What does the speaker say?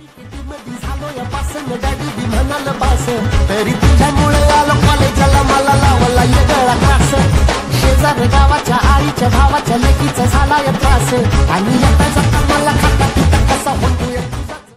daddy बी म्हणाल बास तरी तुझ्यामुळे आलो कॉलेजला मला लावला येगळा त्रास शेजार गावाच्या आईच्या भावाच्या लेकीचा झाला त्रास आणि येता जाता मला खाता पिता कसा होतो